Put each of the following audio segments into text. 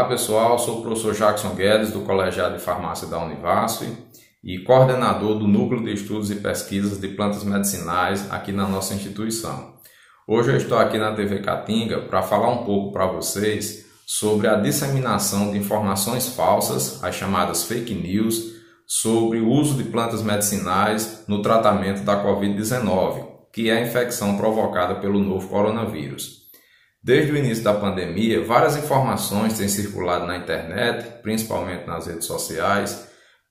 Olá pessoal, sou o professor Jackson Guedes do Colegiado de Farmácia da Univasf e coordenador do Núcleo de Estudos e Pesquisas de Plantas Medicinais aqui na nossa instituição. Hoje eu estou aqui na TV Caatinga para falar um pouco para vocês sobre a disseminação de informações falsas, as chamadas fake news, sobre o uso de plantas medicinais no tratamento da Covid-19, que é a infecção provocada pelo novo coronavírus. Desde o início da pandemia, várias informações têm circulado na internet, principalmente nas redes sociais,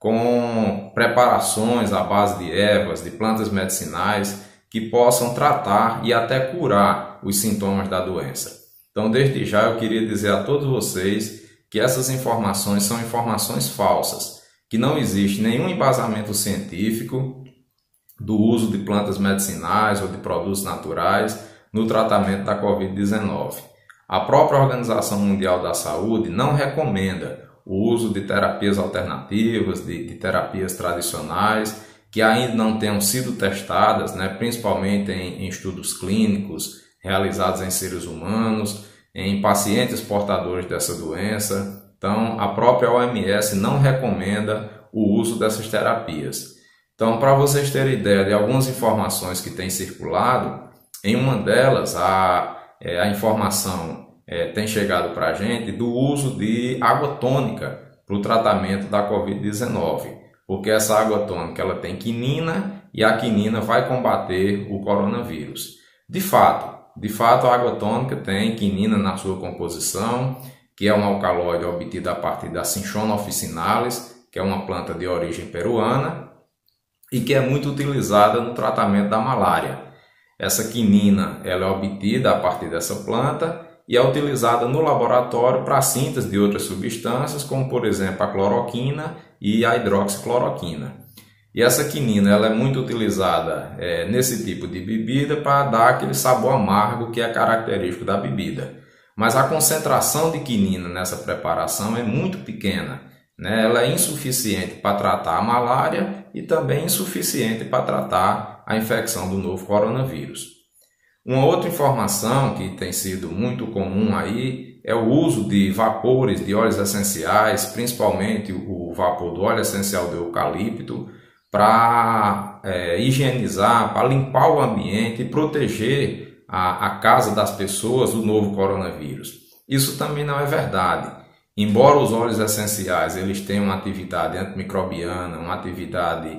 com preparações à base de ervas, de plantas medicinais que possam tratar e até curar os sintomas da doença. Então, desde já, eu queria dizer a todos vocês que essas informações são informações falsas, que não existe nenhum embasamento científico do uso de plantas medicinais ou de produtos naturais no tratamento da Covid-19. A própria Organização Mundial da Saúde não recomenda o uso de terapias alternativas, de terapias tradicionais, que ainda não tenham sido testadas, principalmente em estudos clínicos realizados em seres humanos, em pacientes portadores dessa doença. Então, a própria OMS não recomenda o uso dessas terapias. Então, para vocês terem ideia de algumas informações que têm circulado, em uma delas, a informação tem chegado para a gente do uso de água tônica para o tratamento da Covid-19, porque essa água tônica ela tem quinina e a quinina vai combater o coronavírus. De fato, a água tônica tem quinina na sua composição, que é um alcaloide obtido a partir da Cinchona officinalis, que é uma planta de origem peruana e que é muito utilizada no tratamento da malária. Essa quinina ela é obtida a partir dessa planta e é utilizada no laboratório para a síntese de outras substâncias, como por exemplo a cloroquina e a hidroxicloroquina. E essa quinina ela é muito utilizada nesse tipo de bebida para dar aquele sabor amargo que é característico da bebida. Mas a concentração de quinina nessa preparação é muito pequena, Ela é insuficiente para tratar a malária e também insuficiente para tratar a infecção do novo coronavírus. Uma outra informação que tem sido muito comum aí é o uso de vapores de óleos essenciais, principalmente o vapor do óleo essencial do eucalipto, para higienizar, para limpar o ambiente e proteger a casa das pessoas do novo coronavírus. Isso também não é verdade. Embora os óleos essenciais eles tenham uma atividade antimicrobiana, uma atividade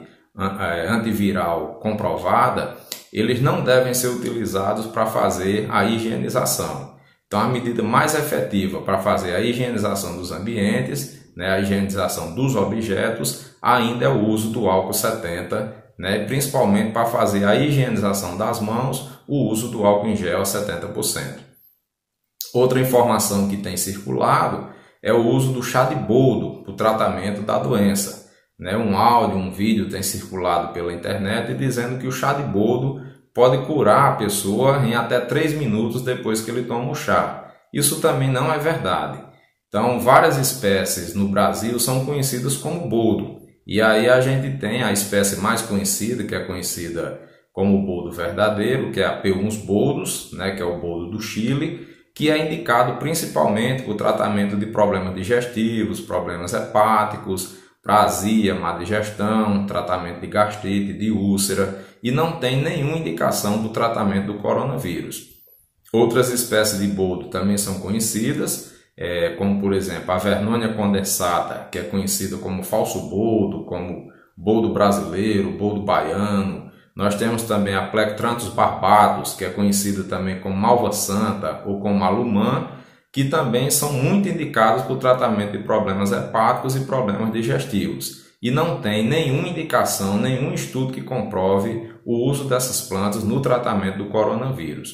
antiviral comprovada, eles não devem ser utilizados para fazer a higienização. Então, a medida mais efetiva para fazer a higienização dos ambientes, a higienização dos objetos, ainda é o uso do álcool 70, principalmente para fazer a higienização das mãos, o uso do álcool em gel a 70%. Outra informação que tem circulado é o uso do chá de boldo para o tratamento da doença. Um áudio, um vídeo tem circulado pela internet dizendo que o chá de boldo pode curar a pessoa em até 3 minutos depois que ele toma o chá. Isso também não é verdade. Então, várias espécies no Brasil são conhecidas como boldo. E aí a gente tem a espécie mais conhecida, que é conhecida como o boldo verdadeiro, que é a P. boldos, que é o boldo do Chile, que é indicado principalmente para o tratamento de problemas digestivos, problemas hepáticos, para azia, má digestão, tratamento de gastrite, de úlcera, e não tem nenhuma indicação do tratamento do coronavírus. Outras espécies de boldo também são conhecidas, como por exemplo a Vernonia condensata, que é conhecida como falso boldo, como boldo brasileiro, boldo baiano. Nós temos também a Plectranthus barbatus, que é conhecida também como malva santa ou como malumã, que também são muito indicados para o tratamento de problemas hepáticos e problemas digestivos. E não tem nenhuma indicação, nenhum estudo que comprove o uso dessas plantas no tratamento do coronavírus.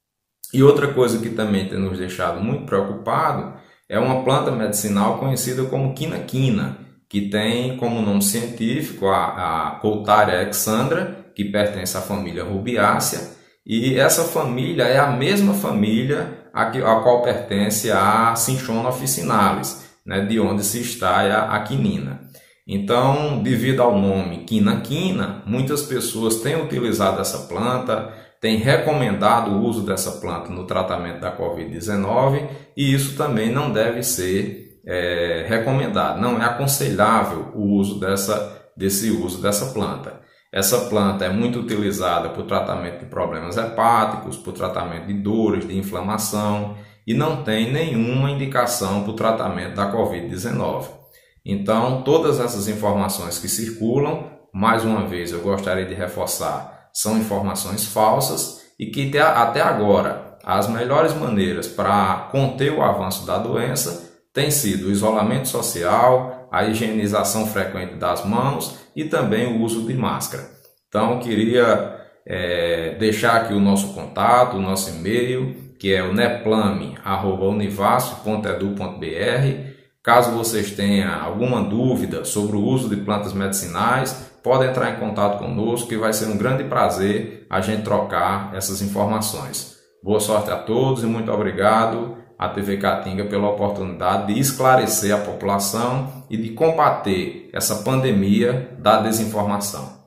E outra coisa que também tem nos deixado muito preocupado é uma planta medicinal conhecida como quinaquina, que tem como nome científico a Coutaria exandra, que pertence à família Rubiácea, e essa família é a mesma família a qual pertence a Cinchona officinalis, de onde se extrai a quinina. Então, devido ao nome quinaquina, muitas pessoas têm utilizado essa planta, têm recomendado o uso dessa planta no tratamento da Covid-19 e isso também não deve ser recomendado, não é aconselhável o uso dessa planta. Essa planta é muito utilizada para o tratamento de problemas hepáticos, para o tratamento de dores, de inflamação e não tem nenhuma indicação para o tratamento da Covid-19. Então, todas essas informações que circulam, mais uma vez eu gostaria de reforçar, são informações falsas e que até agora as melhores maneiras para conter o avanço da doença têm sido o isolamento social, a higienização frequente das mãos e também o uso de máscara. Então, queria deixar aqui o nosso contato, o nosso e-mail, que é o neplame@univasf.edu.br. Caso vocês tenham alguma dúvida sobre o uso de plantas medicinais, podem entrar em contato conosco, que vai ser um grande prazer a gente trocar essas informações. Boa sorte a todos e muito obrigado à TV Caatinga pela oportunidade de esclarecer a população e de combater essa pandemia da desinformação.